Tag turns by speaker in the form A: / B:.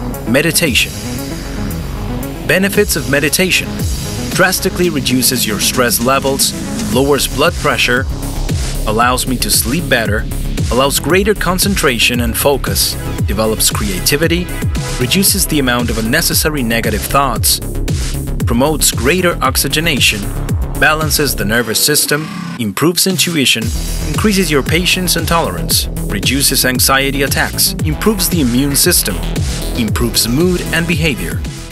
A: Meditation. Benefits of meditation: drastically reduces your stress levels, lowers blood pressure, allows me to sleep better, allows greater concentration and focus, develops creativity, reduces the amount of unnecessary negative thoughts, promotes greater oxygenation, balances the nervous system, improves intuition, increases your patience and tolerance, reduces anxiety attacks, improves the immune system, improves mood and behavior.